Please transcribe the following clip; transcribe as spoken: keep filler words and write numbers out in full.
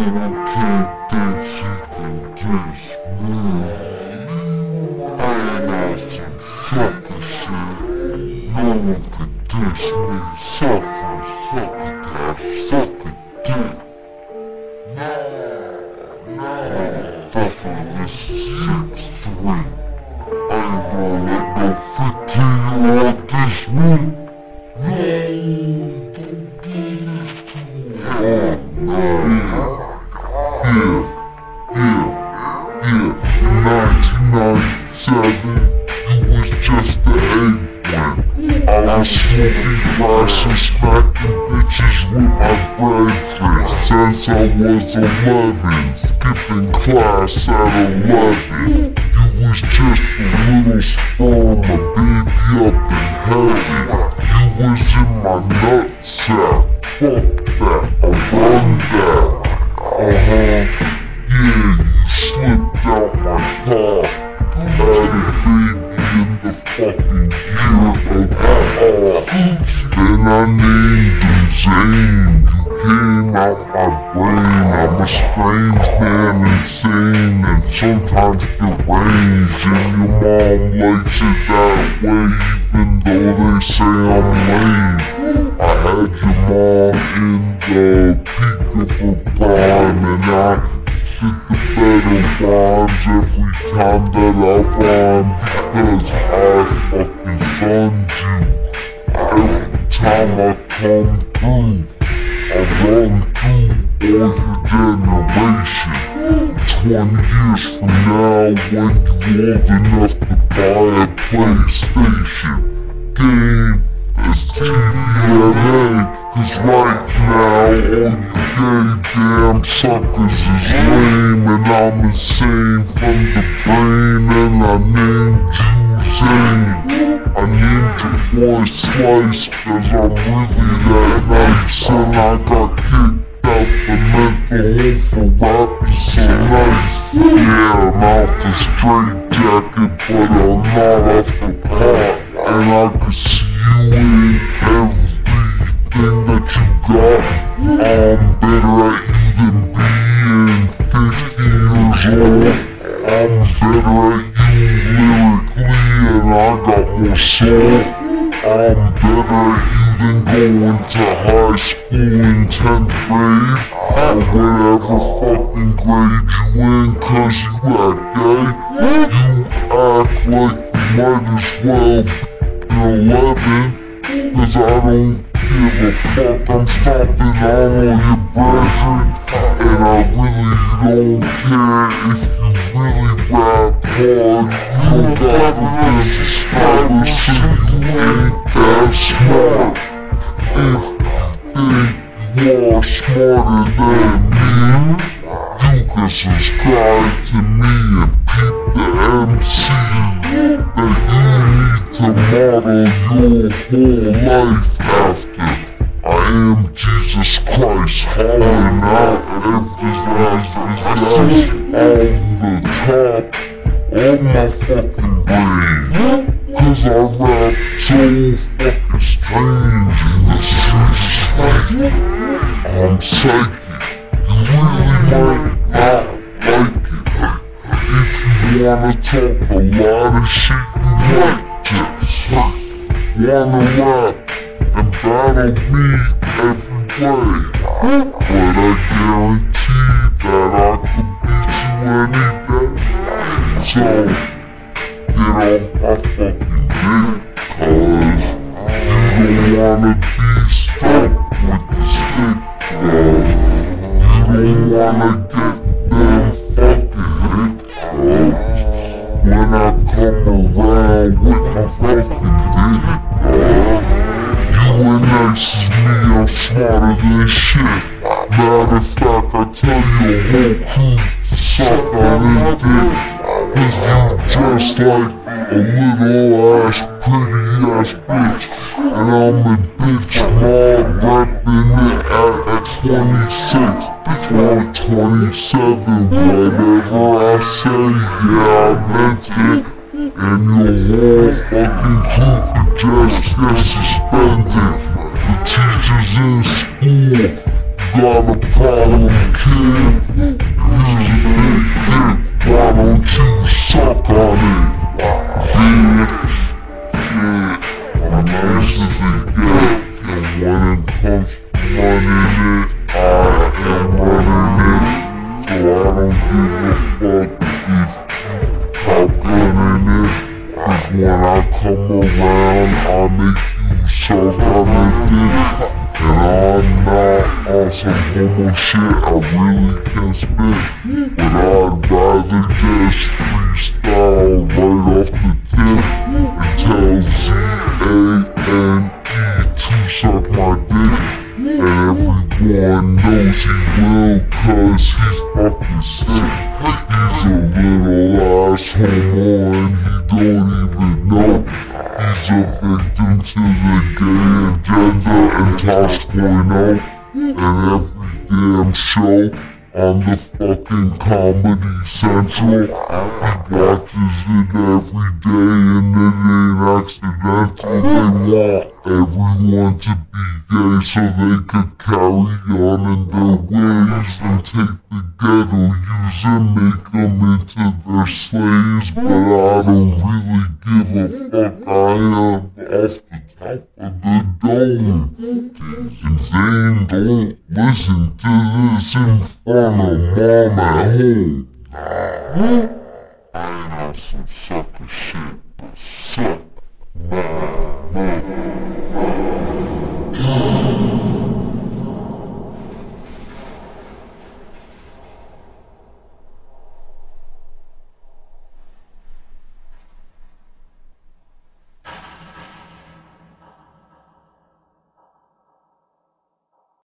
I can't think she can diss me. I ain't some sucker shit. No one could diss me. Sucker, sucker, that sucker dick. No, no. Motherfucker, this is six three. I ain't gonna let no fifteen year old diss me. No, don't do this to me. Oh, no. Yeah, yeah, yeah. In nineteen ninety-seven, you was just the eggplant. I was smoking grass and smacking bitches with my breakfast since I was eleven, skipping class at eleven. You was just a little sperm, a baby up in heaven. You was in my nutsack. Fuck that, I run that. Uh-huh. Yeah, you slipped out my car. Had a baby in the fucking gear of the car. Then I named him Zane. You came out my brain. I'm a strange man, insane, and sometimes deranged. And your mom likes it that way, even though they say I'm lame. I had your mom in the peak of her prime, and I spit the better rhymes every time that I rhyme, because I fucking fund you. Every time I come through, I run through all your generation. Twenty years from now, when you're old enough to buy a PlayStation, game is T V N A, cause right now all you gay damn suckers is lame, and I'm insane from the brain, and I named you Zane. I named your boy Slice, cause I'm really that nice, and I got kicked out the mental home for rapping so nice. Yeah, I'm out the straight jacket, but I'm not off the pot, and I can see you in everything that you got. I'm better at you than being fifty years old. I'm better at you lyrically, and I got more soul. I'm better at you than going to high school in tenth grade, or whatever fucking grade you in, cause you act gay. You act like you might as well be eleven, cause I don't give a fuck. I'm stomping on all your brethren, and I really don't care if you really rap hard. You don't gotta disrespect us, so you ain't that smart. If you think you are smarter than me, you can subscribe to me and peep the M C that you need to model your whole life after. I am Jesus Christ, hauling out every last on the top of my fucking brain. Cause I rap so fucking strange in the strangest way. I'm psychic, you really might not like it. If you wanna talk a lot of shit, you might just wanna rap and battle me every way. But I guarantee that I could beat you any day. So, get off my fucking dick, cause you don't wanna be stuck with the stick, bro. You don't wanna get them fucking hiccups when I come around with my fucking dick, bro. You ain't nice as me, I'm smarter than shit. Matter of fact, I tell your whole crew to suck on this dick. Cause you just like a little ass, pretty ass bitch. And I'm a bitch mob, rapping it at twenty-six or twenty-seven. Whatever I say, yeah, I meant it. And your whole fucking crew could just get suspended. The teachers in school got a problem, kid? Here's a big dick, why don't you suck on it? Bitch, shit, I'm nice as they get, and when it comes to running it, I am running it, so I don't give a fuck if you top gunning it, cause when I come around, I make you suck on the dick. And I'm not on some homo shit, I really can spit, but I'd rather just freestyle right off the tip and tell Z A N E to suck my dick, and everyone knows he will cause he's fucking sick. He's a little ass homo and he don't even know. He's a victim to the gay agenda and Tosh point oh, and every damn show on the fucking Comedy Central. He watches it every day and it ain't accidental. They want everyone to be gay so they could carry on in their ways and take the ghetto youths and make them into their slaves. But I don't really give a fuck, I am off the top of the dome. And Zane, don't listen to this in front of mom at home. I ain't on some sucker shit, but suck my mother.